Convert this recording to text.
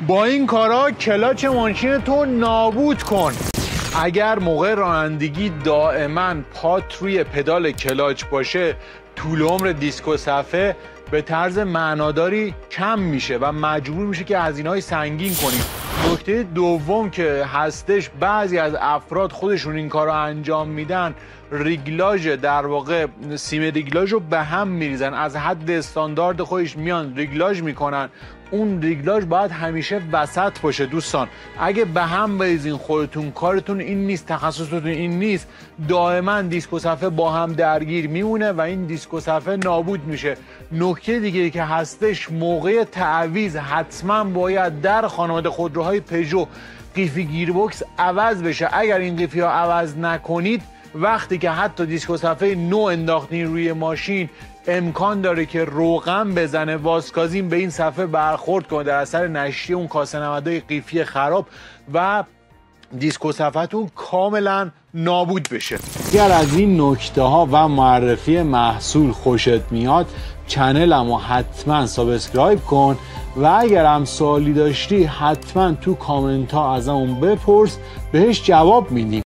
با این کارا کلاچ ماشین تو نابود کن. اگر موقع رانندگی دائما پات روی پدال کلاچ باشه، طول عمر دیسک و صفحه به طرز معناداری کم میشه و مجبور میشه که هزینه‌های سنگین کنیم. نکته دوم که هستش، بعضی از افراد خودشون این کار رو انجام میدن، ریگلاژ در واقع سیم ریگلاژ رو به هم میریزن، از حد استاندارد خودش میان ریگلاژ میکنن. اون ریگلاژ باید همیشه وسط باشه. دوستان اگه به هم بریزین خودتون، کارتون این نیست، تخصصتون این نیست، دائما دیسک و صفحه با هم درگیر میمونه و این دیسک و صفحه نابود میشه. نکته دیگه که هستش، موقع تعویض حتما باید در خانواده خودروهای پژو قیفی گیربکس عوض بشه. اگر این قیفی ها عوض نکنید، وقتی که حتی دیسک و صفحه نو انداختین روی ماشین، امکان داره که روغن بزنه، واسکازین به این صفحه برخورد کنه، در اثر نشتی اون کاسه نمدهای قیفی خراب و دیسک و صفحتون کاملا نابود بشه. اگر از این نکته ها و معرفی محصول خوشت میاد، چنلمو حتما سابسکرایب کن و اگر هم سوالی داشتی حتما تو کامنت ها ازمون بپرس، بهش جواب میدیم.